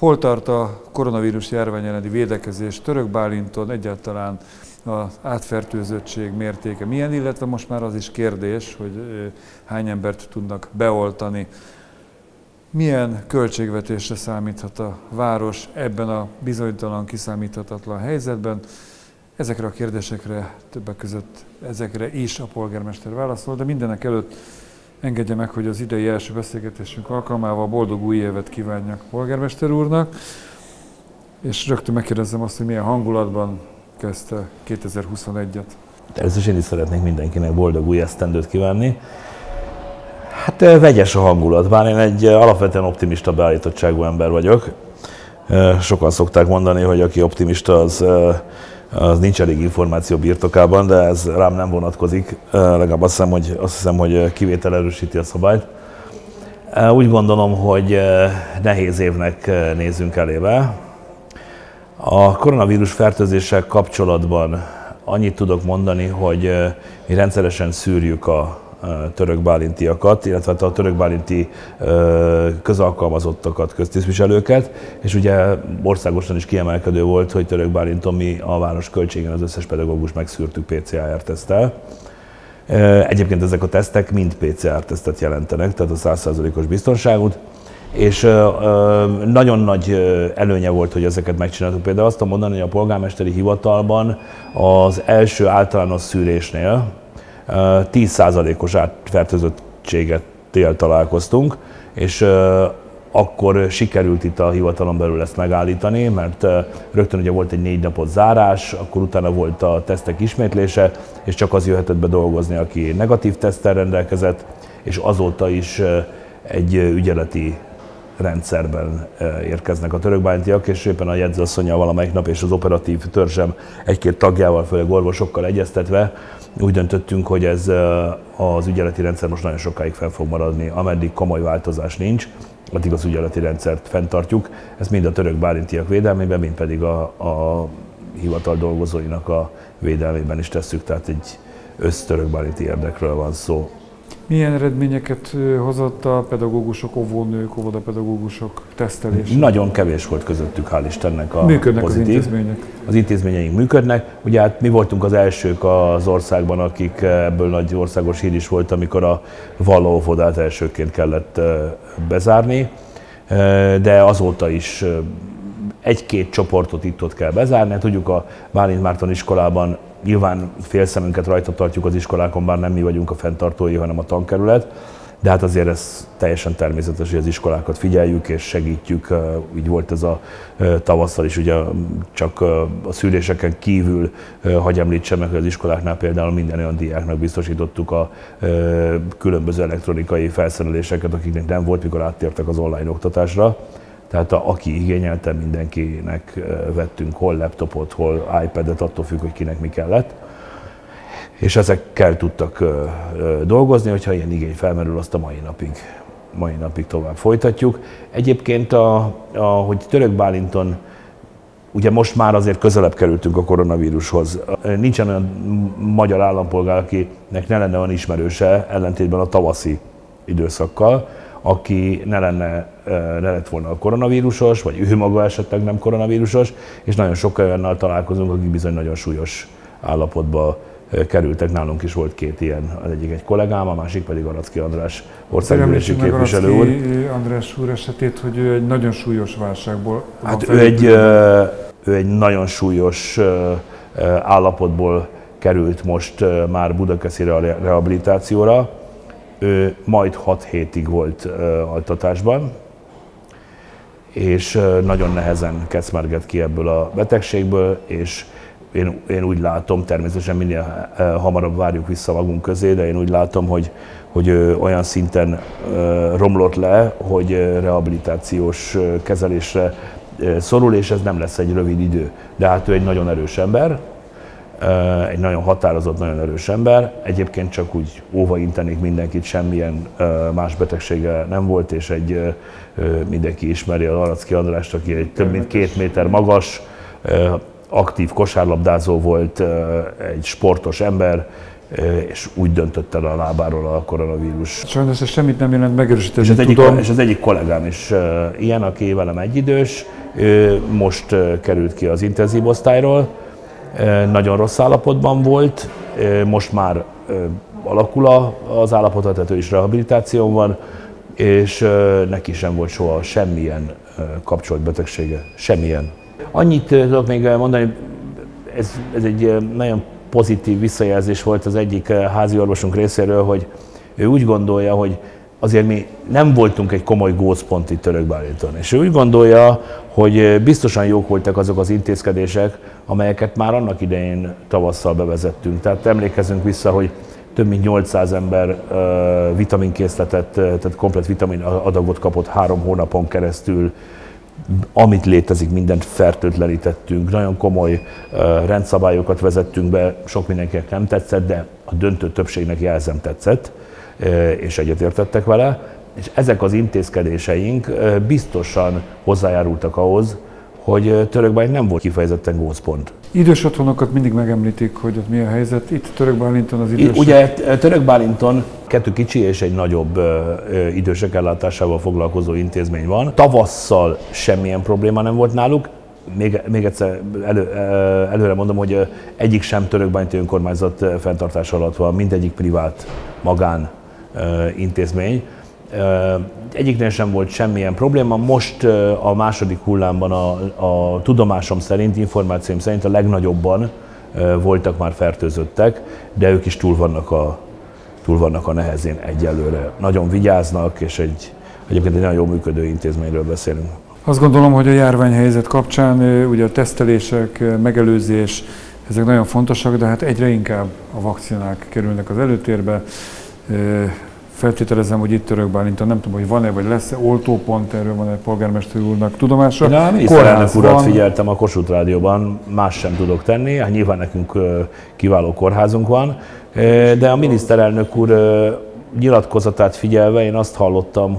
Hol tart a koronavírus járvány elleni védekezés Török Bálinton, egyáltalán az átfertőzöttség mértéke milyen, illetve most már az is kérdés, hogy hány embert tudnak beoltani. Milyen költségvetésre számíthat a város ebben a bizonytalan, kiszámíthatatlan helyzetben? Ezekre a kérdésekre, többek között ezekre is a polgármester válaszol, de mindenek előtt engedje meg, hogy az idei első beszélgetésünk alkalmával boldog új évet kívánjak polgármester úrnak, és rögtön megkérdezem azt, hogy milyen hangulatban kezdte 2021-et. Először én is szeretnék mindenkinek boldog új esztendőt kívánni. Hát vegyes a hangulat, bár én egy alapvetően optimista beállítottságú ember vagyok. Sokan szokták mondani, hogy aki optimista, az nincs elég információ birtokában, de ez rám nem vonatkozik. Legalább azt hiszem, hogy kivétel erősíti a szabályt. Úgy gondolom, hogy nehéz évnek nézünk elébe. A koronavírus fertőzéssel kapcsolatban annyit tudok mondani, hogy mi rendszeresen szűrjük a törökbálintiakat, illetve a törökbálinti közalkalmazottakat, köztisztviselőket, és ugye országosan is kiemelkedő volt, hogy Törökbálinton mi a város költségén az összes pedagógus megszűrtük PCR-teszttel. Egyébként ezek a tesztek mind PCR-tesztet jelentenek, tehát a 100%-os biztonságot, és nagyon nagy előnye volt, hogy ezeket megcsináltuk. Például azt tudom mondani, hogy a polgármesteri hivatalban az első általános szűrésnél 10%-os átfertőzöttséggel találkoztunk, és akkor sikerült itt a hivatalon belül ezt megállítani, mert rögtön ugye volt egy 4 napos zárás, akkor utána volt a tesztek ismétlése, és csak az jöhetett be dolgozni, aki negatív teszttel rendelkezett, és azóta is egy ügyeleti rendszerben érkeznek a törökbálintiak, és éppen a jegyzőasszonnyal valamelyik nap és az operatív törzsem egy-két tagjával, főleg orvosokkal egyeztetve úgy döntöttünk, hogy ez az ügyeleti rendszer most nagyon sokáig fenn fog maradni, ameddig komoly változás nincs, addig az ügyeleti rendszert fenntartjuk. Ezt mind a törökbálintiak védelmében, mind pedig a hivatal dolgozóinak a védelmében is tesszük, tehát egy össztörökbálinti érdekről van szó. Milyen eredményeket hozott a pedagógusok, óvónők, óvodapedagógusok tesztelése? Nagyon kevés volt közöttük, hál' Istennek a működnek pozitív. Az intézmények? Az intézményeink működnek. Ugye hát mi voltunk az elsők az országban, akik ebből nagy országos hír is volt, amikor a Valló óvodát elsőként kellett bezárni, de azóta is egy-két csoportot itt-ott kell bezárni. Tudjuk, a Bálint Márton iskolában nyilván félszemünket rajta tartjuk az iskolákon, bár nem mi vagyunk a fenntartói, hanem a tankerület, de hát azért ez teljesen természetes, hogy az iskolákat figyeljük és segítjük. Így volt ez a tavasszal is, ugye csak a szűréseken kívül, hagy említsem meg, hogy az iskoláknál például minden olyan diáknak biztosítottuk a különböző elektronikai felszereléseket, akiknek nem volt, mikor áttértek az online oktatásra. Tehát aki igényelte, mindenkinek vettünk hol laptopot, hol iPad-et, attól függ, hogy kinek mi kellett. És ezekkel tudtak dolgozni, hogyha ilyen igény felmerül, azt a mai napig tovább folytatjuk. Egyébként, hogy Törökbálinton, ugye most már azért közelebb kerültünk a koronavírushoz. Nincsen olyan magyar állampolgár, akinek ne lenne olyan ismerőse, ellentétben a tavaszi időszakkal, aki ne lett volna a koronavírusos, vagy ő maga esetleg nem koronavírusos, és nagyon sok olyannal találkozunk, akik bizony nagyon súlyos állapotba kerültek. Nálunk is volt 2 ilyen, az egyik egy kollégám, a másik pedig Aracki András országgyűlési képviselő úr. András úr esetét, hogy ő egy nagyon súlyos válságból Hát ő egy nagyon súlyos állapotból került most már Budakeszi rehabilitációra. Ő majd 6 hétig volt altatásban, és nagyon nehezen kecmergett ki ebből a betegségből, és én úgy látom, természetesen minél hamarabb várjuk vissza magunk közé, de én úgy látom, hogy olyan szinten romlott le, hogy rehabilitációs kezelésre szorul, és ez nem lesz egy rövid idő. De hát ő egy nagyon erős ember, egy nagyon határozott, nagyon erős ember. Egyébként csak úgy óva intenék mindenkit, semmilyen más betegsége nem volt, és mindenki ismeri az Aracki Andrást, aki egy több mint 2 méter magas, aktív kosárlabdázó volt, egy sportos ember, és úgy döntött el a lábáról a koronavírus. Sajnos ez semmit nem jelent, megerősíteni És az egyik kollégám is ilyen, aki velem egyidős, most került ki az intenzív osztályról, nagyon rossz állapotban volt, most már alakul az állapota, tehát ő is rehabilitáción van, és neki sem volt soha semmilyen kapcsolt betegsége, semmilyen. Annyit tudok még mondani, ez egy nagyon pozitív visszajelzés volt az egyik házi orvosunk részéről, hogy ő úgy gondolja, hogy azért mi nem voltunk egy komoly gócpont itt Törökbálinton, és ő úgy gondolja, hogy biztosan jók voltak azok az intézkedések, amelyeket már annak idején tavasszal bevezettünk. Tehát emlékezünk vissza, hogy több mint 800 ember vitaminkészletet, tehát komplet vitamin adagot kapott 3 hónapon keresztül, amit létezik, mindent fertőtlenítettünk, nagyon komoly rendszabályokat vezettünk be, sok mindenkinek nem tetszett, de a döntő többségnek jelzem tetszett, és egyetértettek vele, és ezek az intézkedéseink biztosan hozzájárultak ahhoz, hogy Törökbálint nem volt kifejezetten gócpont. Idős otthonokat mindig megemlítik, hogy ott mi a helyzet. Itt Törökbálinton az idősek... Ugye Törökbálinton 2 kicsi és egy nagyobb idősek ellátásával foglalkozó intézmény van. Tavasszal semmilyen probléma nem volt náluk. Még egyszer előre mondom, hogy egyik sem törökbálinti önkormányzat fenntartása alatt van, mindegyik privát magán intézmény. Egyiknél sem volt semmilyen probléma. Most a második hullámban a tudomásom szerint, információim szerint a legnagyobban voltak már fertőzöttek, de ők is túl vannak a nehezén egyelőre. Nagyon vigyáznak, és egyébként egy nagyon jól működő intézményről beszélünk. Azt gondolom, hogy a járványhelyzet kapcsán ugye a tesztelések, megelőzés, ezek nagyon fontosak, de hát egyre inkább a vakcinák kerülnek az előtérbe. Feltételezem, hogy itt Törökbálinton, nem tudom, hogy van-e vagy lesz-e oltópont, erről van-e polgármester úrnak tudomása. Én a miniszterelnök urat figyeltem a Kossuth Rádióban, más sem tudok tenni, hát nyilván nekünk kiváló kórházunk van, de a miniszterelnök úr nyilatkozatát figyelve én azt hallottam,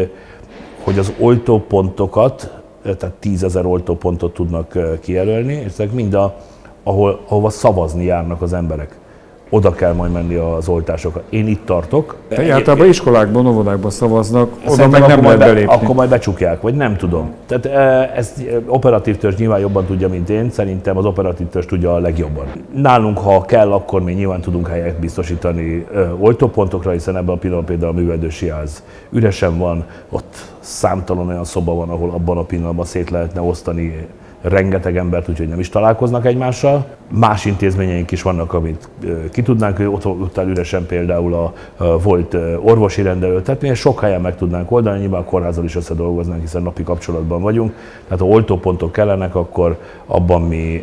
hogy az oltópontokat, tehát 10 000 oltópontot tudnak kijelölni, és ezek mind ahova szavazni járnak az emberek. Oda kell majd menni az oltásokra. Én itt tartok. Általában iskolákban, óvodákban szavaznak, oda meg nem lehet belépni. Akkor majd becsukják, vagy nem tudom. Tehát ezt operatív törzs nyilván jobban tudja, mint én. Szerintem az operatív törzs tudja a legjobban. Nálunk, ha kell, akkor mi nyilván tudunk helyet biztosítani oltópontokra, hiszen ebben a pillanatban például a művelődési ház üresen van, ott számtalan olyan szoba van, ahol abban a pillanatban szét lehetne osztani rengeteg embert, úgyhogy nem is találkoznak egymással. Más intézményeink is vannak, amit ki tudnánk, ott áll üresen például a volt orvosi rendelő, tehát mi sok helyen meg tudnánk oldani, nyilván a kórházzal is összedolgoznánk, hiszen napi kapcsolatban vagyunk. Tehát ha oltópontok kellenek, akkor abban mi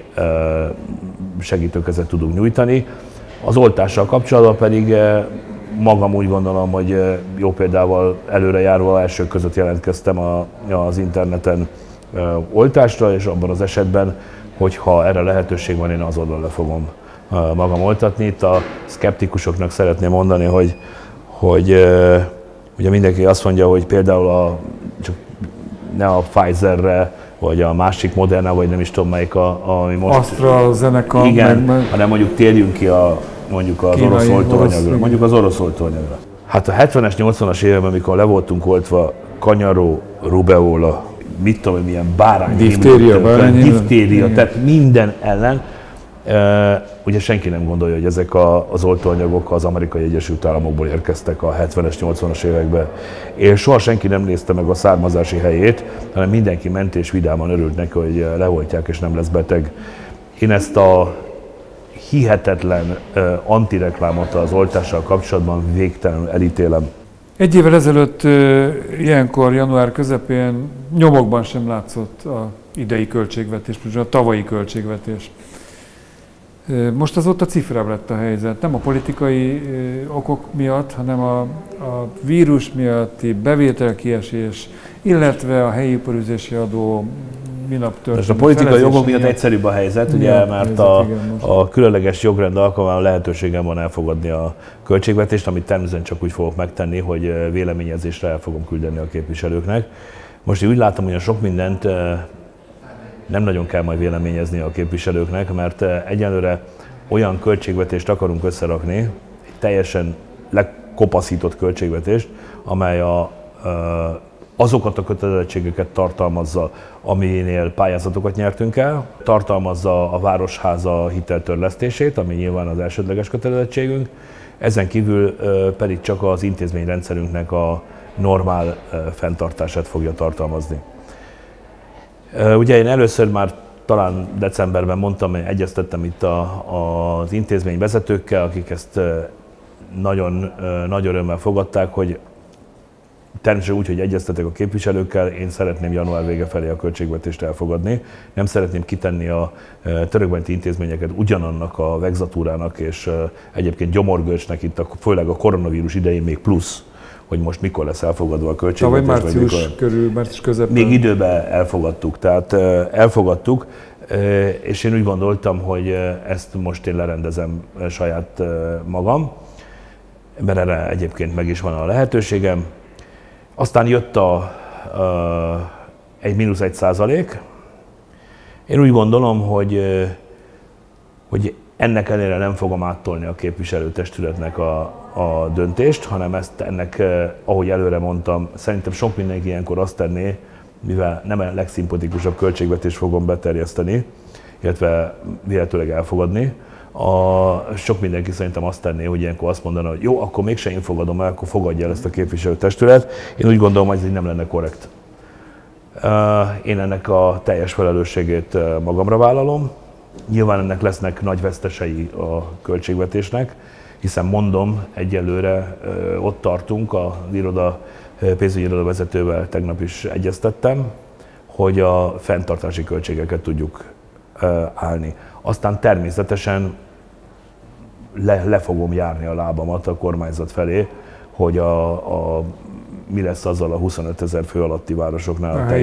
segítőkezet tudunk nyújtani. Az oltással kapcsolatban pedig magam úgy gondolom, hogy jó példával előrejárva elsők között jelentkeztem az interneten oltásra, és abban az esetben, hogyha erre lehetőség van, én azonnal le fogom magam oltatni. Itt a szkeptikusoknak szeretném mondani, hogy ugye mindenki azt mondja, hogy például csak ne a Pfizerre, vagy a másik Moderna, vagy nem is tudom melyik, ami most... AstraZeneca. Igen, hanem mondjuk térjünk ki mondjuk az orosz oltóanyagra. Mondjuk az orosz oltóanyagra. Hát a 70-es, 80-as években, amikor le voltunk oltva kanyaró, rubeola, mit tudom, milyen bárány, diftéria, tehát minden ellen. Ugye senki nem gondolja, hogy ezek az oltóanyagok az Amerikai Egyesült Államokból érkeztek a 70-es, 80-as években. És soha senki nem nézte meg a származási helyét, hanem mindenki ment és vidáman örült neki, hogy leoltják és nem lesz beteg. Én ezt a hihetetlen antireklámot az oltással kapcsolatban végtelenül elítélem. Egy évvel ezelőtt, ilyenkor január közepén nyomokban sem látszott az idei költségvetés, a tavalyi költségvetés. Most azóta cifrább lett a helyzet, nem a politikai okok miatt, hanem a vírus miatti bevételkiesés, illetve a helyi iparűzési adó minap történt. A politikai jogok miatt egyszerűbb a helyzet, ugye, mert a különleges jogrend alkalmával lehetőségem van elfogadni a költségvetést, amit természetesen csak úgy fogok megtenni, hogy véleményezésre el fogom küldeni a képviselőknek. Most én úgy látom, hogy a sok mindent nem nagyon kell majd véleményezni a képviselőknek, mert egyelőre olyan költségvetést akarunk összerakni, egy teljesen lekopaszított költségvetést, amely azokat a kötelezettségeket tartalmazza, aminél pályázatokat nyertünk el, tartalmazza a Városháza hiteltörlesztését, ami nyilván az elsődleges kötelezettségünk, ezen kívül pedig csak az intézményrendszerünknek a normál fenntartását fogja tartalmazni. Ugye én először már talán decemberben mondtam, hogy egyeztettem itt az intézmény vezetőkkel, akik ezt nagyon nagy örömmel fogadták, hogy természetesen úgy, hogy egyeztetek a képviselőkkel, én szeretném január vége felé a költségvetést elfogadni. Nem szeretném kitenni a törökbányti intézményeket ugyanannak a vegzatúrának és egyébként gyomorgörcsnek itt, főleg a koronavírus idején még plusz, hogy most mikor lesz elfogadva a költségvetés. Tavaly március körül, március közepén. Még időben elfogadtuk, tehát elfogadtuk, és én úgy gondoltam, hogy ezt most én lerendezem saját magam, mert erre egyébként meg is van a lehetőségem. Aztán jött egy -1%. Én úgy gondolom, hogy ennek ellenére nem fogom áttolni a képviselőtestületnek a döntést, hanem ennek, ahogy előre mondtam, szerintem sok mindenki ilyenkor azt tenné, mivel nem a legszimpatikusabb költségvetést fogom beterjeszteni, illetve véletőleg elfogadni. Sok mindenki szerintem azt tenné, hogy ilyenkor azt mondaná, hogy jó, akkor mégsem én fogadom el, akkor fogadja el ezt a képviselőtestület. Én úgy gondolom, hogy ez így nem lenne korrekt. Én ennek a teljes felelősségét magamra vállalom. Nyilván ennek lesznek nagy vesztesei a költségvetésnek, hiszen mondom, egyelőre ott tartunk, az pénzügyi iroda vezetővel tegnap is egyeztettem, hogy a fenntartási költségeket tudjuk állni. Aztán természetesen le fogom járni a lábamat a kormányzat felé, hogy mi lesz azzal a 25 000 fő alatti városoknál a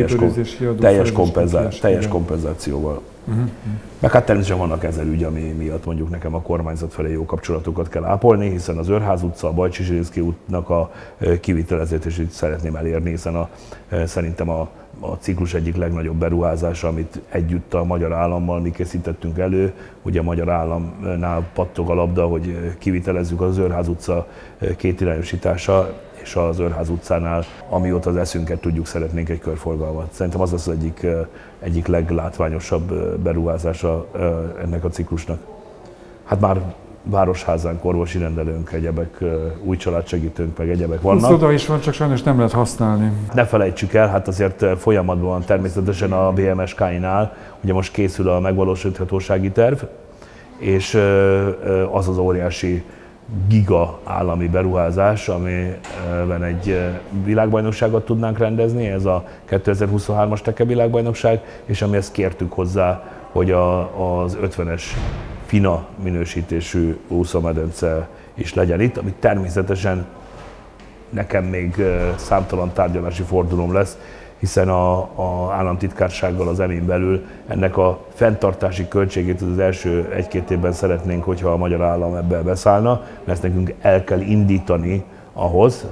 teljes kompenzációval. Meg hát természetesen vannak ezer ügy, ami miatt mondjuk nekem a kormányzat felé jó kapcsolatokat kell ápolni, hiszen az Őrház utca, a Bajcsy Zsilinszky útnak a kivitelezését szeretném elérni, hiszen szerintem a ciklus egyik legnagyobb beruházása, amit együtt a magyar állammal mi készítettünk elő. Ugye a magyar államnál pattog a labda, hogy kivitelezzük az Őrház utca kétirányosítása, és az Őrház utcánál, amióta az eszünket tudjuk, szeretnénk egy körforgalmat. Szerintem az az egyik leglátványosabb beruházása ennek a ciklusnak. Hát már városházánk, orvosi rendelőnk, egyebek, új családsegítőnk, meg egyebek vannak. Oda is van, csak sajnos nem lehet használni. Ne felejtsük el, hát azért folyamatban van természetesen a BMSK-nál, ugye most készül a megvalósíthatósági terv, és az az óriási giga állami beruházás, amiben egy világbajnokságot tudnánk rendezni, ez a 2023-as Teke világbajnokság, és amihez kértük hozzá, hogy az 50-es FINA minősítésű úszómedence is legyen itt, ami természetesen nekem még számtalan tárgyalási fordulóm lesz, hiszen az államtitkársággal az EMI-n belül ennek a fenntartási költségét az első 1-2 évben szeretnénk, hogyha a magyar állam ebbe beszállna, mert nekünk el kell indítani ahhoz,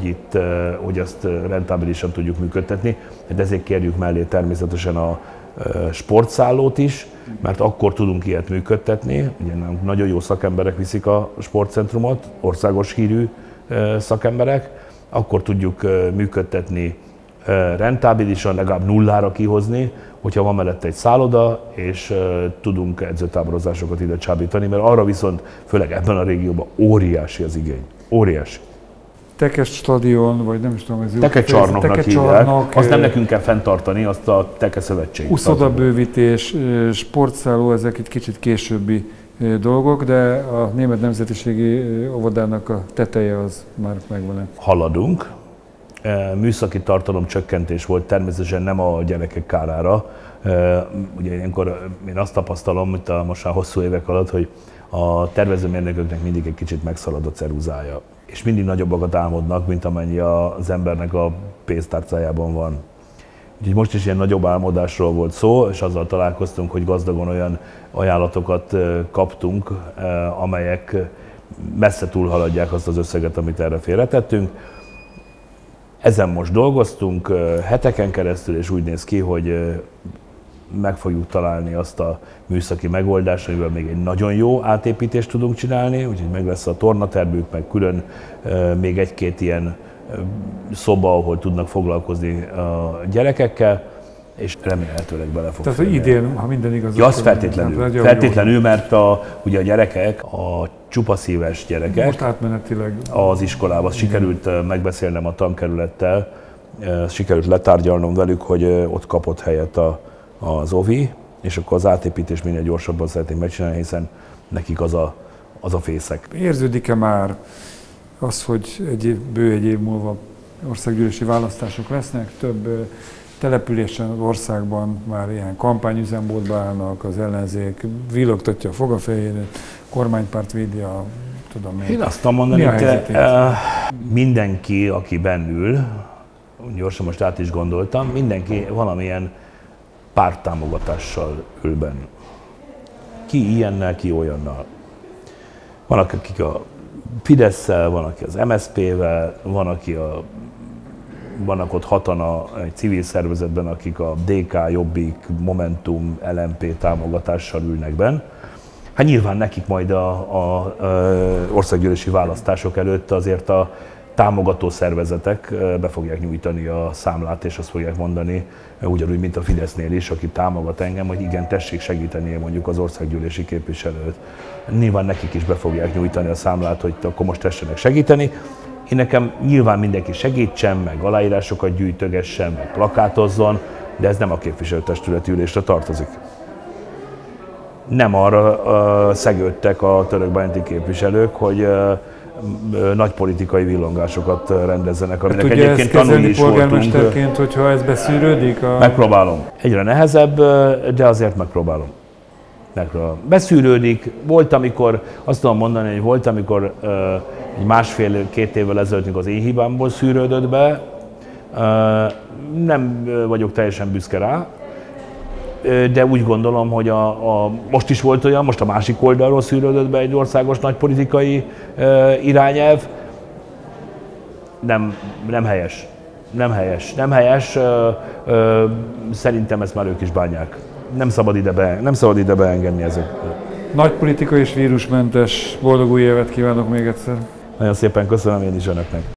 hogy azt rentábilisan tudjuk működtetni. Hát ezért kérjük mellé természetesen a sportszállót is, mert akkor tudunk ilyet működtetni. Ugye nagyon jó szakemberek viszik a sportcentrumot, országos hírű szakemberek, akkor tudjuk működtetni rentábilisan, legalább nullára kihozni, hogyha van mellette egy szálloda, és tudunk edzőtáborozásokat ide csábítani, mert arra viszont, főleg ebben a régióban óriási az igény. Óriási. Tekes stadion, vagy nem is tudom, ez Teke csarnoknak hívják. Azt nem nekünk kell fenntartani, azt a Teke szövetség. Uszodabővítés, sportszálló, ezek egy kicsit későbbi dolgok, de a német nemzetiségi óvodának a teteje az már megvan. Haladunk. Műszaki tartalomcsökkentés volt, természetesen nem a gyerekek kárára. Ugye ilyenkor én azt tapasztalom, hogy most már hosszú évek alatt, hogy a tervezőmérnököknek mindig egy kicsit megszalad a ceruzája, és mindig nagyobbakat álmodnak, mint amennyi az embernek a pénztárcájában van. Úgyhogy most is ilyen nagyobb álmodásról volt szó, és azzal találkoztunk, hogy gazdagon olyan ajánlatokat kaptunk, amelyek messze túlhaladják azt az összeget, amit erre félretettünk. Ezen most dolgoztunk heteken keresztül, és úgy néz ki, hogy meg fogjuk találni azt a műszaki megoldást, amivel még egy nagyon jó átépítést tudunk csinálni, úgyhogy meg lesz a tornatermük, meg külön még egy-két ilyen szoba, ahol tudnak foglalkozni a gyerekekkel, és remélhetőleg bele fog Tehát idén, ha minden igaz, ja, az feltétlenül, mert ugye a gyerekek, a csupaszíves gyerekek, most átmenetileg az iskolában sikerült megbeszélnem a tankerülettel, sikerült letárgyalnom velük, hogy ott kapott helyet az OVI, és akkor az átépítés minél gyorsabban szeretnénk megcsinálni, hiszen nekik az a fészek. Érződik-e már az, hogy bő egy év múlva országgyűlési választások lesznek, több településen az országban már ilyen kampányüzemmódba állnak, az ellenzék villogtatja a fogafehérét, kormánypárt védi a tudom én. Én azt tudom mondani, hogy mindenki, aki bennül, gyorsan most át is gondoltam, mindenki valamilyen párttámogatással ül benn. Ki ilyennel, ki olyannal. Vannak, akik a Fidesszel, van, aki az MSZP-vel, vannak ott hatan egy civil szervezetben, akik a DK, Jobbik, Momentum, LMP támogatással ülnek benn. Hát nyilván nekik majd a országgyűlési választások előtt azért a támogató szervezetek be fogják nyújtani a számlát, és azt fogják mondani, ugyanúgy, mint a Fidesznél is, aki támogat engem, hogy igen, tessék segíteni mondjuk az országgyűlési képviselőt. Nyilván nekik is be fogják nyújtani a számlát, hogy akkor most tessenek segíteni. Én nekem nyilván mindenki segítsen, meg aláírásokat gyűjtögessen, meg plakátozzon, de ez nem a képviselőtestületi ülésre tartozik. Nem arra szegődtek a törökbálinti képviselők, hogy nagy politikai villongásosokat rendezzenek, aminek egyébként tanulni is voltunk. Polgármesterként, hogyha ez beszűrődik? Megpróbálom. Egyre nehezebb, de azért megpróbálom. Beszűrődik. Volt, amikor, azt tudom mondani, hogy volt, amikor egy másfél-két évvel ezelőtt, mikor az én hibámból szűrődött be. Nem vagyok teljesen büszke rá, de úgy gondolom, hogy most is volt olyan, most a másik oldalról szűrődött be egy országos nagypolitikai irányelv. Nem helyes. Szerintem ezt már ők is bánják. Nem szabad ide beengedni ezeket. Nagypolitikai és vírusmentes boldog új évet kívánok még egyszer. Nagyon szépen köszönöm én is önöknek.